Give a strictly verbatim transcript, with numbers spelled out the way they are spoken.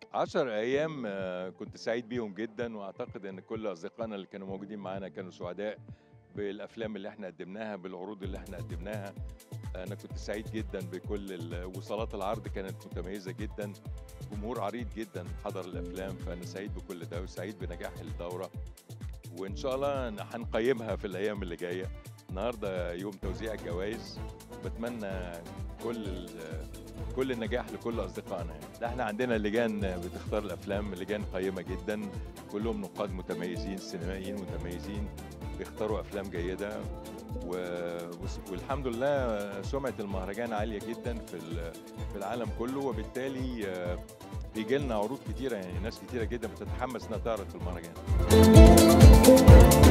عشر أيام آه، كنت سعيد بيهم جدا، وأعتقد إن كل أصدقائنا اللي كانوا موجودين معانا كانوا سعداء بالأفلام اللي احنا قدمناها، بالعروض اللي احنا قدمناها. أنا كنت سعيد جدا بكل ال- وصلات العرض كانت متميزة جدا. جمهور عريض جدا حضر الأفلام، فأنا سعيد بكل ده وسعيد بنجاح الدورة. وإن شاء الله هنقيمها في الأيام اللي جاية. النهارده يوم توزيع الجوائز. بتمنى كل ال- كل النجاح لكل اصدقائنا يعني. لا، احنا عندنا لجان بتختار الافلام، لجان قيمه جدا، كلهم نقاد متميزين، سينمائيين متميزين، بيختاروا افلام جيده. و... والحمد لله سمعه المهرجان عاليه جدا في ال- في العالم كله، وبالتالي آه، بيجي لنا عروض كتيره، يعني ناس كتيره جدا بتتحمس انها تعرض في المهرجان.